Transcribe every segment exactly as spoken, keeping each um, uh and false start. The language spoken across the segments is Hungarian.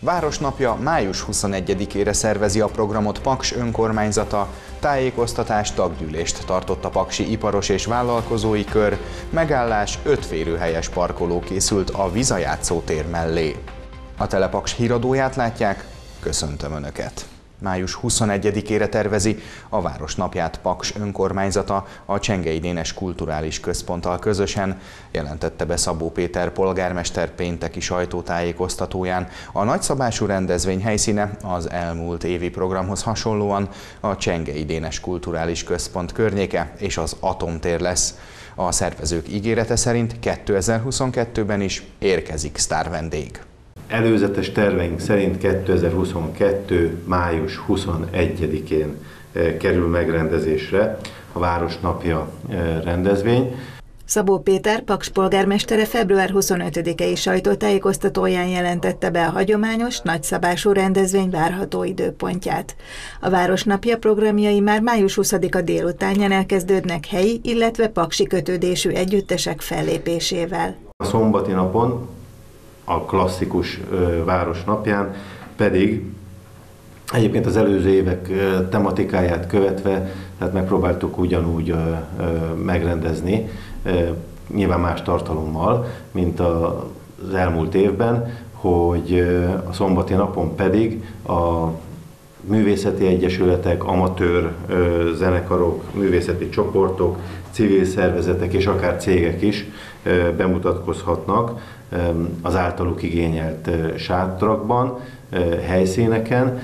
Városnapja május huszonegyedikére szervezi a programot Paks önkormányzata, tájékoztatást, taggyűlést tartott a paksi iparos és vállalkozói kör, megállás, öt férőhelyes parkoló készült a Vizajátszó tér mellé. A Telepaks híradóját látják, köszöntöm Önöket! május huszonegyedikére tervezi a Városnapját Paks önkormányzata a Csengei Dénes Kulturális Központtal közösen, jelentette be Szabó Péter polgármester pénteki sajtótájékoztatóján. A nagyszabású rendezvény helyszíne az elmúlt évi programhoz hasonlóan a Csengei Dénes Kulturális Központ környéke és az Atomtér lesz. A szervezők ígérete szerint kétezer-huszonkettőben is érkezik sztárvendég. Előzetes terveink szerint kétezer-huszonkettő. május huszonegyedikén kerül megrendezésre a Városnapja rendezvény. Szabó Péter, Paks polgármestere február huszonötödikei sajtótájékoztatóján jelentette be a hagyományos, nagyszabású rendezvény várható időpontját. A Városnapja programjai már május huszadika délutánján elkezdődnek helyi, illetve paksi kötődésű együttesek fellépésével. A szombati napon, a klasszikus Városnapján pedig egyébként az előző évek tematikáját követve, tehát megpróbáltuk ugyanúgy megrendezni, nyilván más tartalommal, mint az elmúlt évben, hogy a szombati napon pedig a művészeti egyesületek, amatőr zenekarok, művészeti csoportok, civil szervezetek és akár cégek is bemutatkozhatnak az általuk igényelt sátrakban, helyszíneken.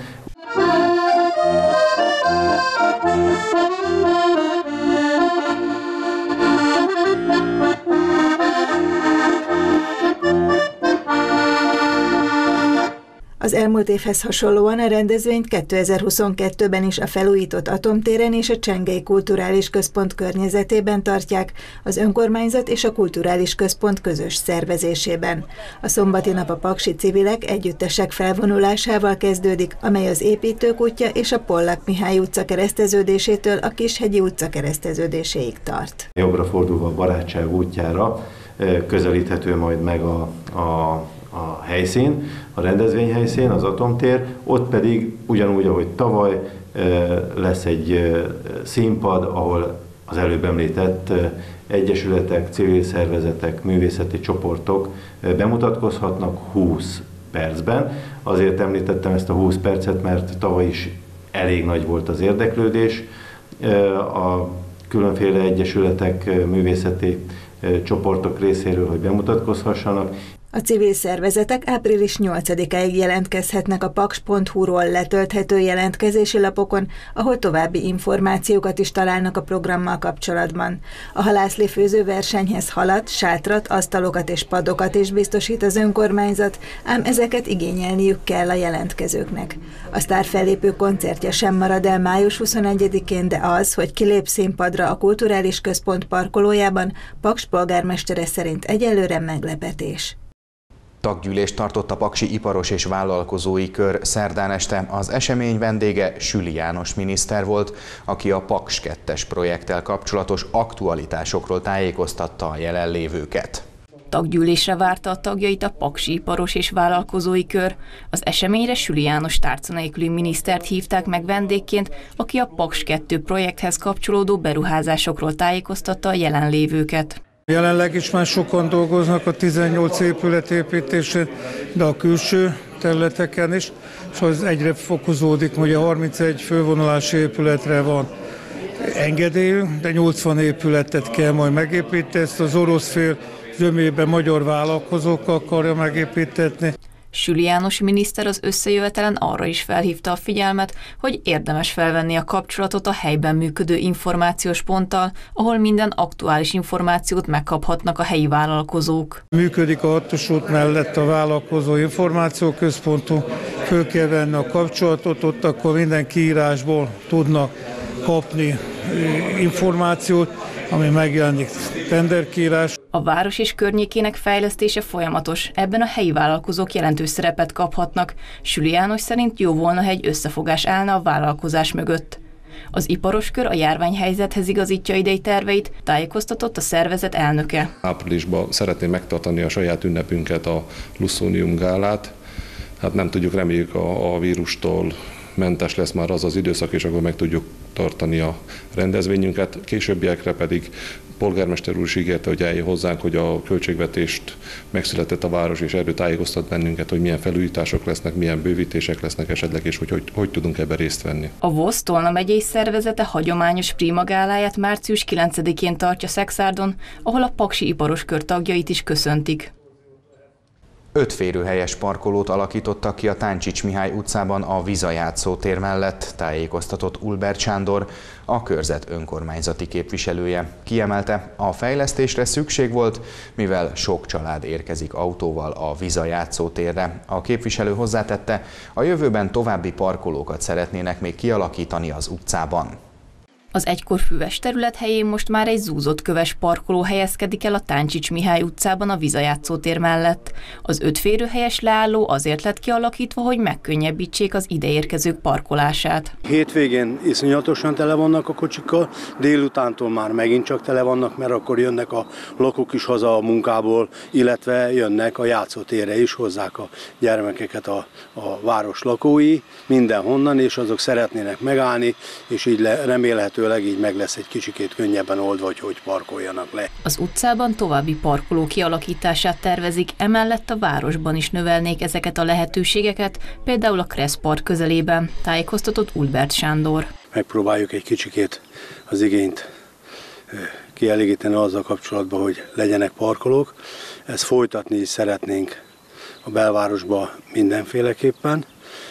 Az elmúlt évhez hasonlóan a rendezvényt kétezer-huszonkettőben is a felújított Atomtéren és a Csengei Kulturális Központ környezetében tartják, az önkormányzat és a Kulturális Központ közös szervezésében. A szombati nap a paksi civilek, együttesek felvonulásával kezdődik, amely az Építők útja és a Pollak Mihály utca kereszteződésétől a Kishegyi utca kereszteződéséig tart. Jobbra fordulva a Barátság útjára közelíthető majd meg a, a a helyszín, a rendezvényhelyszín, az Atomtér, ott pedig ugyanúgy, ahogy tavaly lesz egy színpad, ahol az előbb említett egyesületek, civil szervezetek, művészeti csoportok bemutatkozhatnak húsz percben. Azért említettem ezt a húsz percet, mert tavaly is elég nagy volt az érdeklődés. A különféle egyesületek, művészeti csoportok részéről, hogy bemutatkozhassanak. A civil szervezetek április nyolcadikáig jelentkezhetnek a paks pont hu-ról letölthető jelentkezési lapokon, ahol további információkat is találnak a programmal kapcsolatban. A halászlé-főző versenyhez halat, sátrat, asztalokat és padokat is biztosít az önkormányzat, ám ezeket igényelniük kell a jelentkezőknek. A sztárfellépő koncertje sem marad el május huszonegyedikén, de az, hogy kilép színpadra a Kulturális Központ parkolójában, Paks polgármestere szerint egyelőre meglepetés. Taggyűlést tartott a paksi iparos és vállalkozói kör szerdán este. Az esemény vendége Süli János miniszter volt, aki a Paks kettes projekttel kapcsolatos aktualitásokról tájékoztatta a jelenlévőket. Taggyűlésre várta a tagjait a paksi iparos és vállalkozói kör. Az eseményre Süli János tárca nélküli minisztert hívták meg vendégként, aki a Paks kettő projekthez kapcsolódó beruházásokról tájékoztatta a jelenlévőket. Jelenleg is már sokan dolgoznak a tizennyolc épület építésén, de a külső területeken is, és az egyre fokozódik, hogy a harmincegy fővonulási épületre van engedélyünk, de nyolcvan épületet kell majd megépíteni, ezt az orosz fél zömében magyar vállalkozókkal akarja megépítetni. Süli János miniszter az összejövetelen arra is felhívta a figyelmet, hogy érdemes felvenni a kapcsolatot a helyben működő információs ponttal, ahol minden aktuális információt megkaphatnak a helyi vállalkozók. Működik a hatos út mellett a vállalkozó információközpontú, föl kell venni a kapcsolatot, ott akkor minden kiírásból tudnak kapni információt, ami megjelenik tenderkiírás. A város és környékének fejlesztése folyamatos, ebben a helyi vállalkozók jelentős szerepet kaphatnak. Süli János szerint jó volna, ha egy összefogás állna a vállalkozás mögött. Az iparoskör a járványhelyzethez igazítja idei terveit, tájékoztatott a szervezet elnöke. Áprilisban szeretném megtartani a saját ünnepünket, a Luszónium gálát, hát nem tudjuk, reméljük a, a vírustól mentes lesz már az az időszak, és akkor meg tudjuk tartani a rendezvényünket. Későbbiekre pedig polgármester úr is ígérte, hogy eljön hozzánk, hogy a költségvetést megszületett a város, és erről tájékoztat bennünket, hogy milyen felújítások lesznek, milyen bővítések lesznek esetleg, és hogy hogy, hogy tudunk ebben részt venni. A VOSZ Tolna megyei szervezete hagyományos Prima gáláját március kilencedikén tartja Szekszárdon, ahol a Paksi Iparoskör tagjait is köszöntik. Öt férőhelyes parkolót alakítottak ki a Táncsics Mihály utcában a Viza játszótér mellett, tájékoztatott Ulbert Sándor, a körzet önkormányzati képviselője. Kiemelte, a fejlesztésre szükség volt, mivel sok család érkezik autóval a Viza játszótérre. A képviselő hozzátette, a jövőben további parkolókat szeretnének még kialakítani az utcában. Az egykor füves terület helyén most már egy zúzott köves parkoló helyezkedik el a Táncsics Mihály utcában a Viza játszótér mellett. Az öt férőhelyes leálló azért lett kialakítva, hogy megkönnyebbítsék az ideérkezők parkolását. Hétvégén iszonyatosan tele vannak a kocsikkal, délutántól már megint csak tele vannak, mert akkor jönnek a lakók is haza a munkából, illetve jönnek a játszótérre is, hozzák a gyermekeket a, a város lakói mindenhonnan, és azok szeretnének megállni, és így le, remélhetőleg így meg lesz egy kicsikét könnyebben oldva, hogy hogy parkoljanak le. Az utcában további parkoló kialakítását tervezik, emellett a városban is növelnék ezeket a lehetőségeket, például a Kresszpark közelében, tájékoztatott Ulbert Sándor. Megpróbáljuk egy kicsikét az igényt kielégíteni azzal kapcsolatban, hogy legyenek parkolók. Ezt folytatni is szeretnénk a belvárosba mindenféleképpen.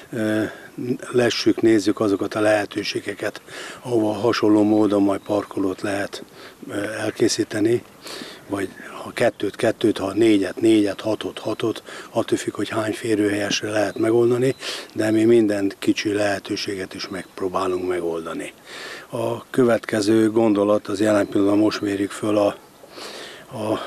Lessük, nézzük azokat a lehetőségeket, ahova hasonló módon majd parkolót lehet elkészíteni, vagy ha kettőt, kettőt, ha négyet, négyet, hatot, hatot, attól függ, hogy hány férőhelyesre lehet megoldani, de mi minden kicsi lehetőséget is megpróbálunk megoldani. A következő gondolat az jelen pillanatban most mérjük föl a, a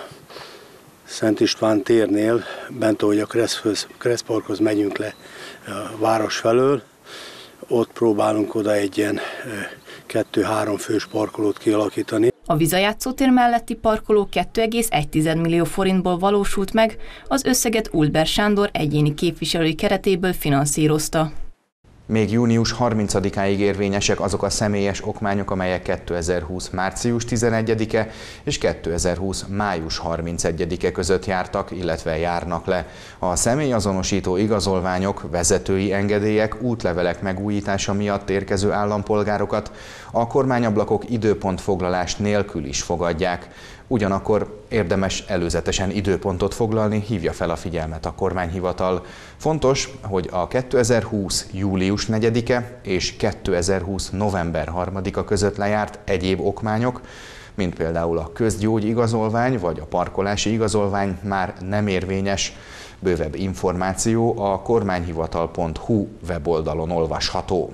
Szent István térnél, bent ahogy a Kresszparkhoz megyünk le a város felől, ott próbálunk oda egy ilyen kettő-három fős parkolót kialakítani. A Viza játszótér melletti parkoló két egész egy millió forintból valósult meg, az összeget Ulbert Sándor egyéni képviselői keretéből finanszírozta. Még június harmincadikáig érvényesek azok a személyes okmányok, amelyek kétezer-húsz március tizenegyedike és kétezer-húsz május harmincegyedike között jártak, illetve járnak le. A személyazonosító igazolványok, vezetői engedélyek, útlevelek megújítása miatt érkező állampolgárokat a kormányablakok időpontfoglalás nélkül is fogadják. Ugyanakkor érdemes előzetesen időpontot foglalni, hívja fel a figyelmet a kormányhivatal. Fontos, hogy a kétezer-húsz július negyedike és kétezer-húsz november harmadika között lejárt egyéb okmányok, mint például a közgyógyigazolvány vagy a parkolási igazolvány már nem érvényes. Bővebb információ a kormányhivatal pont hu weboldalon olvasható.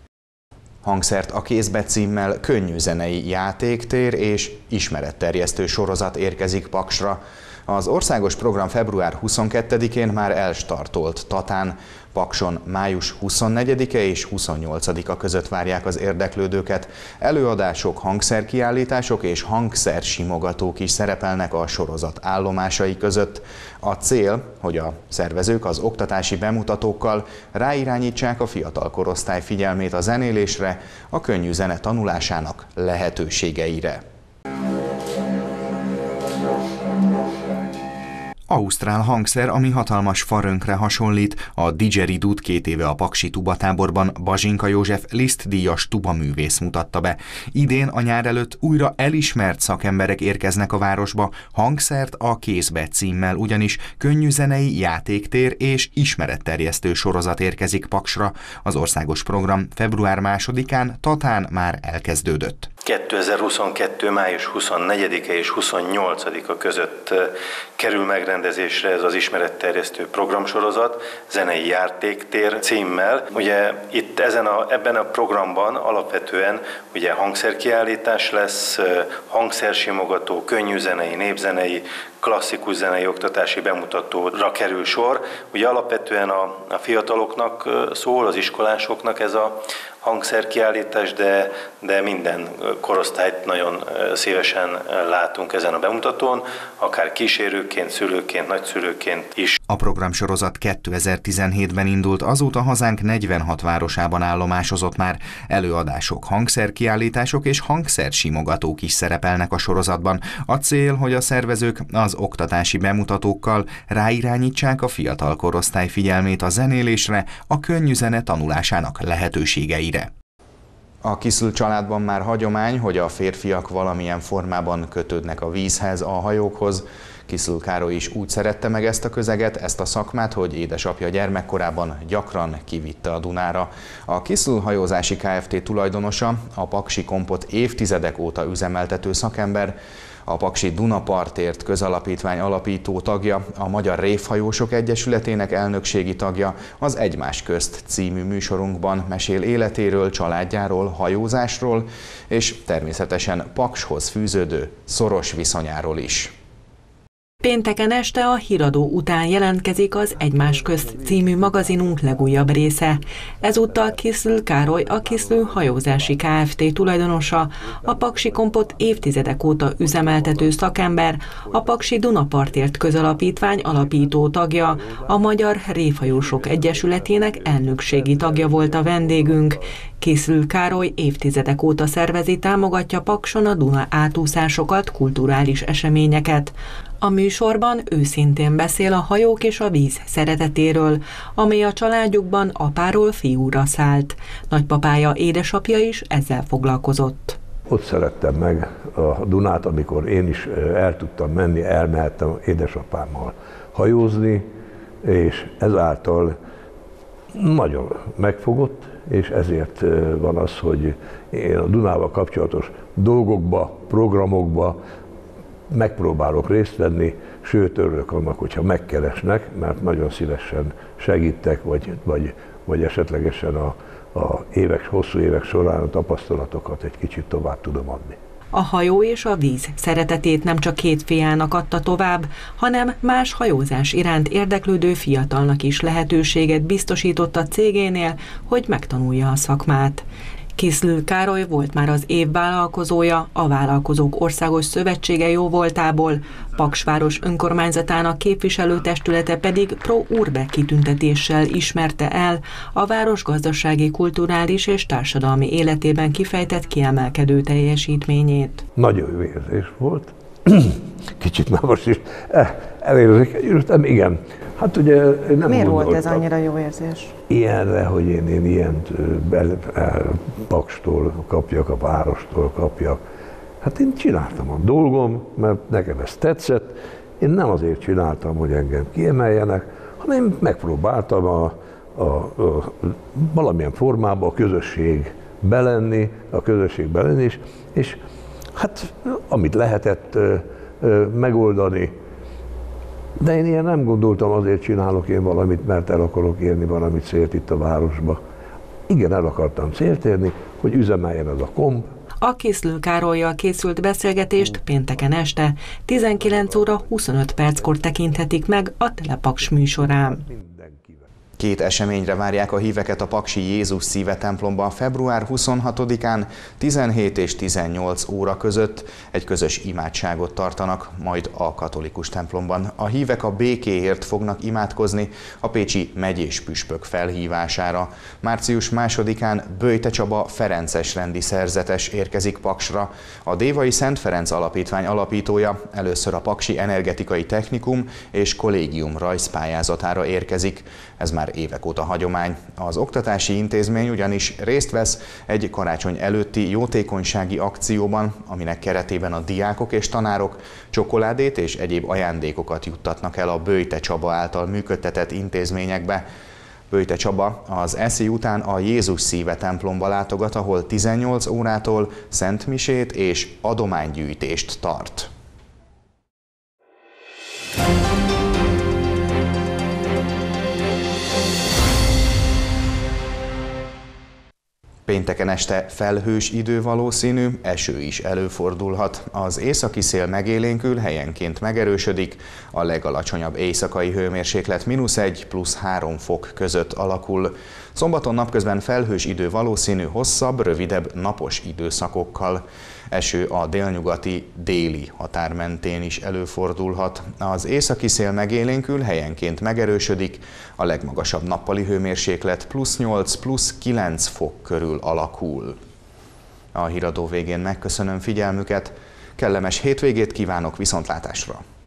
Hangszert a kézbe címmel könnyű zenei játéktér és ismeretterjesztő sorozat érkezik Paksra. Az országos program február huszonkettedikén már elstartolt Tatán. Pakson május huszonnegyedike és huszonnyolcadika között várják az érdeklődőket. Előadások, hangszerkiállítások és hangszersimogatók is szerepelnek a sorozat állomásai között. A cél, hogy a szervezők az oktatási bemutatókkal ráirányítsák a fiatal korosztály figyelmét a zenélésre, a könnyű zene tanulásának lehetőségeire. Ausztrál hangszer, ami hatalmas farönkre hasonlít, a didgeridót két éve a paksi tubatáborban Bazsinka József Liszt díjas tubaművész mutatta be. Idén a nyár előtt újra elismert szakemberek érkeznek a városba, hangszert a kézbe címmel, ugyanis könnyűzenei játéktér és ismeretterjesztő sorozat érkezik Paksra. Az országos program február másodikán Tatán már elkezdődött. kétezer-huszonkettő május huszonnegyedike és huszonnyolcadika között kerül megrendezésre ez az ismeretterjesztő programsorozat, zenei játéktér címmel. Ugye itt ezen a, ebben a programban alapvetően ugye hangszerkiállítás lesz, hangszersimogató, könnyűzenei, népzenei, klasszikus zenei oktatási bemutatóra kerül sor. Ugye alapvetően a, a fiataloknak szól, az iskolásoknak ez a hangszerkiállítás, de, de minden korosztályt nagyon szívesen látunk ezen a bemutatón, akár kísérőként, szülőként, nagyszülőként is. A programsorozat kétezer-tizenhétben indult, azóta hazánk negyvenhat városában állomásozott már. Előadások, hangszerkiállítások és hangszersimogatók is szerepelnek a sorozatban. A cél, hogy a szervezők az oktatási bemutatókkal ráirányítsák a fiatal korosztály figyelmét a zenélésre, a könnyű zene tanulásának lehetőségeire. A Kiszl családban már hagyomány, hogy a férfiak valamilyen formában kötődnek a vízhez, a hajókhoz. Kiszl Károly is úgy szerette meg ezt a közeget, ezt a szakmát, hogy édesapja gyermekkorában gyakran kivitte a Dunára. A Kiszl hajózási Kft. Tulajdonosa, a Paksi Kompot évtizedek óta üzemeltető szakember, a Paksi Dunapartért közalapítvány alapító tagja, a Magyar Révhajósok Egyesületének elnökségi tagja, az Egymás közt című műsorunkban mesél életéről, családjáról, hajózásról, és természetesen Pakshoz fűződő szoros viszonyáról is. Pénteken este a híradó után jelentkezik az Egymás közt című magazinunk legújabb része. Ezúttal Kiszl Károly, a Kiszl hajózási Kft. Tulajdonosa, a Paksi Kompot évtizedek óta üzemeltető szakember, a Paksi Dunapartért közalapítvány alapító tagja, a Magyar Révhajósok Egyesületének elnökségi tagja volt a vendégünk. Kiszl Károly évtizedek óta szervezi, támogatja Pakson a Duna átúszásokat, kulturális eseményeket. A műsorban őszintén beszél a hajók és a víz szeretetéről, amely a családjukban apáról fiúra szállt. Nagypapája, édesapja is ezzel foglalkozott. Ott szerettem meg a Dunát, amikor én is el tudtam menni, elmehettem édesapámmal hajózni, és ezáltal nagyon megfogott, és ezért van az, hogy én a Dunával kapcsolatos dolgokba, programokba megpróbálok részt venni, sőt örülök annak, hogyha megkeresnek, mert nagyon szívesen segítek, vagy, vagy, vagy esetlegesen a, a évek, hosszú évek során a tapasztalatokat egy kicsit tovább tudom adni. A hajó és a víz szeretetét nem csak két fiának adta tovább, hanem más hajózás iránt érdeklődő fiatalnak is lehetőséget biztosított a cégénél, hogy megtanulja a szakmát. Kiszl Károly volt már az év vállalkozója, a Vállalkozók Országos Szövetsége jóvoltából, Paksváros önkormányzatának képviselőtestülete pedig Pro Urbe kitüntetéssel ismerte el a város gazdasági, kulturális és társadalmi életében kifejtett kiemelkedő teljesítményét. Nagyon jó érzés volt. Kicsit már most is elérzékenyültem, igen. Hát ugye nem Miért volt ez annyira jó érzés? Ilyenre, hogy én, én ilyen Pakstól kapjak, a várostól kapjak. Hát én csináltam a dolgom, mert nekem ez tetszett. Én nem azért csináltam, hogy engem kiemeljenek, hanem én megpróbáltam a, a, a, valamilyen formában a közösségbe lenni, a közösségbe lenni, és, és hát amit lehetett ö, ö, megoldani. De én ilyen nem gondoltam, azért csinálok én valamit, mert el akarok érni valamit célt itt a városba. Igen, el akartam célt érni, hogy üzemeljen ez a komp. A Kiszl Károllyal készült beszélgetést pénteken este tizenkilenc óra huszonöt perckor tekinthetik meg a Telepaks műsorán. Két eseményre várják a híveket a Paksi Jézus Szíve templomban február huszonhatodikán tizenhét és tizennyolc óra között egy közös imádságot tartanak, majd a katolikus templomban. A hívek a békéért fognak imádkozni a pécsi megyés püspök felhívására. március másodikán Böjte Csaba ferences rendi szerzetes érkezik Paksra. A Dévai Szent Ferenc Alapítvány alapítója először a Paksi Energetikai Technikum és Kollégium rajzpályázatára érkezik. Ez már évek óta hagyomány. Az oktatási intézmény ugyanis részt vesz egy karácsony előtti jótékonysági akcióban, aminek keretében a diákok és tanárok csokoládét és egyéb ajándékokat juttatnak el a Böjte Csaba által működtetett intézményekbe. Böjte Csaba az eszi után a Jézus Szíve templomba látogat, ahol tizennyolc órától szentmisét és adománygyűjtést tart. Pénteken este felhős idő valószínű, eső is előfordulhat. Az északi szél megélénkül, helyenként megerősödik, a legalacsonyabb éjszakai hőmérséklet mínusz egy plusz három fok között alakul. Szombaton napközben felhős idő valószínű, hosszabb, rövidebb napos időszakokkal. Eső a délnyugati déli határ mentén is előfordulhat. Az északi szél megélénkül, helyenként megerősödik, a legmagasabb nappali hőmérséklet plusz nyolc, plusz kilenc fok körül alakul. A híradó végén megköszönöm figyelmüket, kellemes hétvégét kívánok, viszontlátásra!